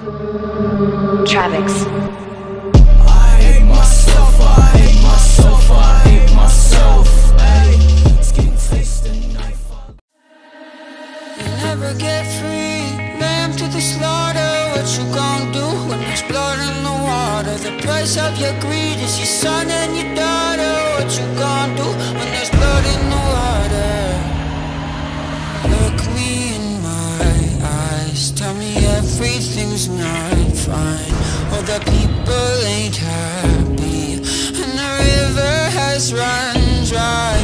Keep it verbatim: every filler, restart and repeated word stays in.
Travix. I hate myself, I hate myself, I hate myself. Ay, skin faced and knife. You'll never get free, lamb to the slaughter. What you gon' do when there's blood in the water? The price of your greed is your son and your daughter. What you gon' do when there's blood in the water? Look me in my eyes, tell me everything's not fine. All the people ain't happy, and the river has run dry.